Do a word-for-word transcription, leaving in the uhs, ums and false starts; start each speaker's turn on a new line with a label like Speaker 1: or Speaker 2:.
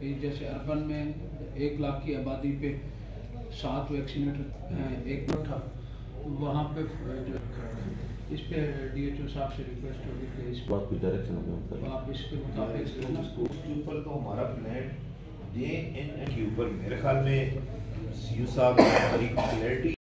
Speaker 1: जैसे अर्बन में एक लाख की आबादी पे सात वैक्सीनेटर एक था, वहाँ पे जो इस पे डीएचओ साहब से रिक्वेस्ट होगी कि इस बात की डायरेक्शन में आप इसके मुताबिक
Speaker 2: उसके ऊपर तो हमारा प्लान डे इन के ऊपर मेरे ख्याल में सी यू साहब क्लैरिटी